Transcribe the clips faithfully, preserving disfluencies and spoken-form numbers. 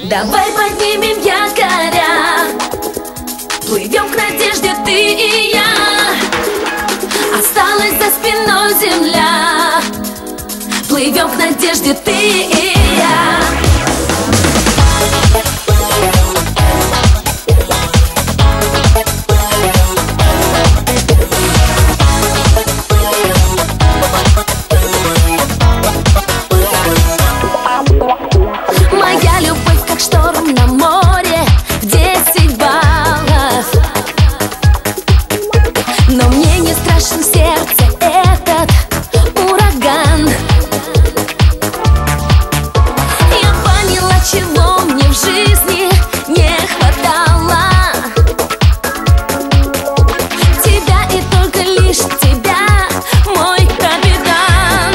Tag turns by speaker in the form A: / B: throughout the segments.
A: Давай поднимем якоря, плывем к надежде ты и я. Осталась за спиной земля, плывем к надежде ты и я. Моя любовь как шторм на море в десять баллов, но мне не страшен в сердце этот ураган. Я поняла, чего мне в жизни не хватало. Тебя и только лишь тебя, мой капитан.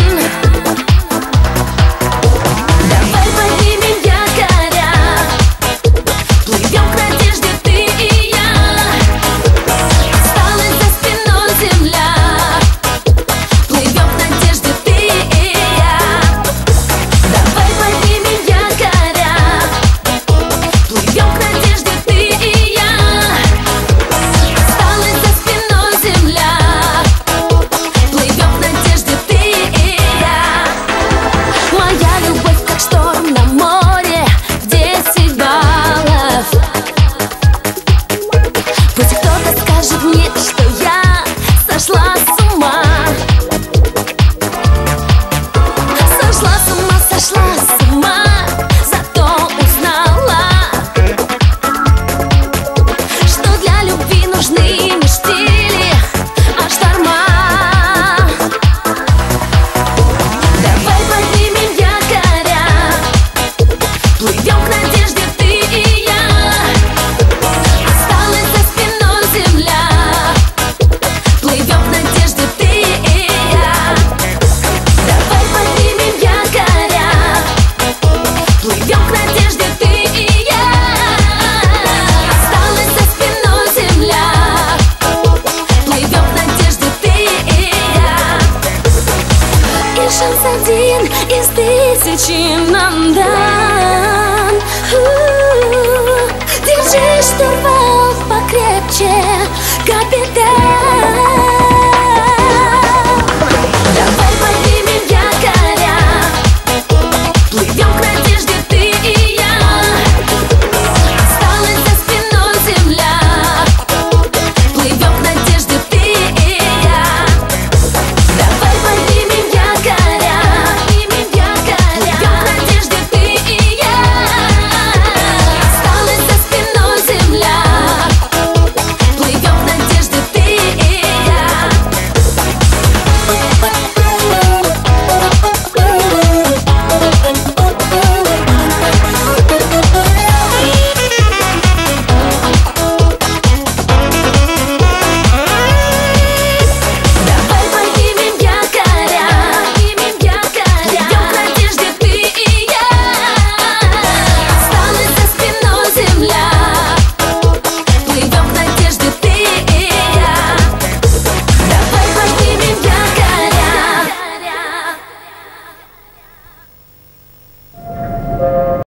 A: Давай поднимем якоря, плывем к надежде ты и я. Осталась за спиной земля, плывем к надежде ты и я. Давай поднимем якоря, плывем к надежде ты и я. Осталась за спиной земля, плывем к надежде ты и я. Моя любовь как шторм на море в десять баллов. Пусть кто-то скажет мне, что я сошла с ума. Сошла с ума, сошла с ума, зато узнала, что для любви нужны не штили, а шторма. Давай поднимем якоря, плывем к надежде ты и я. Осталась за спиной земля, плывем к надежде ты и я. Давай поднимем якоря, плывем к надежде ты и я. Осталась за спиной земля, плывем к надежде ты и я. И шанс один из тысячи нам дан. У-у-у. Держи штурвал.